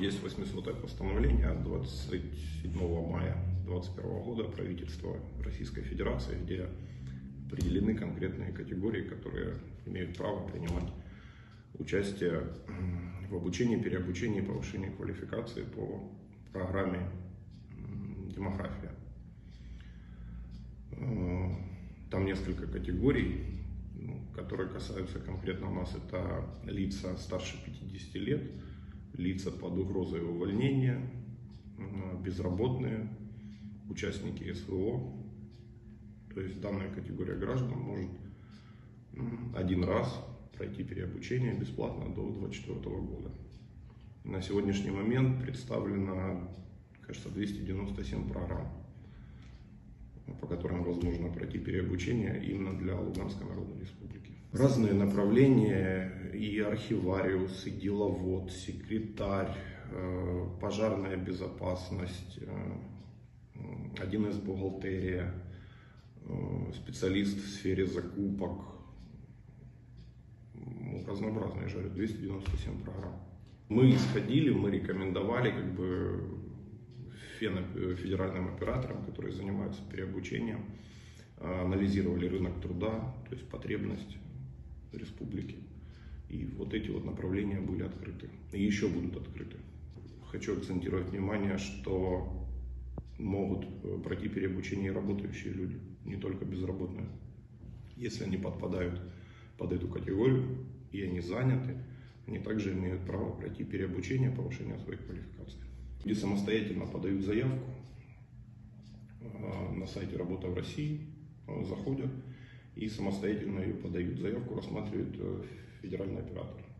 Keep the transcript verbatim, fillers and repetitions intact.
Есть восьмисотое постановление от двадцать седьмого мая две тысячи двадцать первого года правительства Российской Федерации, где определены конкретные категории, которые имеют право принимать участие в обучении, переобучении и повышении квалификации по программе «Демография». Там несколько категорий, которые касаются конкретно у нас. Это лица старше пятидесяти лет, лица под угрозой увольнения, безработные, участники СВО. То есть данная категория граждан может один раз пройти переобучение бесплатно до две тысячи двадцать четвёртого года. На сегодняшний момент представлено, кажется, двести девяносто семь программ, по которым возможно пройти переобучение именно для Луганской Народной Республики. Разные направления: и архивариус, и деловод, секретарь, пожарная безопасность, один эс бухгалтерия, специалист в сфере закупок. Разнообразные же, двести девяносто семь программ. Мы исходили, мы рекомендовали как бы федеральным операторам, которые занимаются переобучением, анализировали рынок труда, то есть потребность республики. И вот эти вот направления были открыты. И еще будут открыты. Хочу акцентировать внимание, что могут пройти переобучение и работающие люди, не только безработные. Если они подпадают под эту категорию и они заняты, они также имеют право пройти переобучение, повышение своих квалификаций. Люди самостоятельно подают заявку на сайте «Работа в России», заходят и самостоятельно ее подают. Заявку рассматривает федеральный оператор.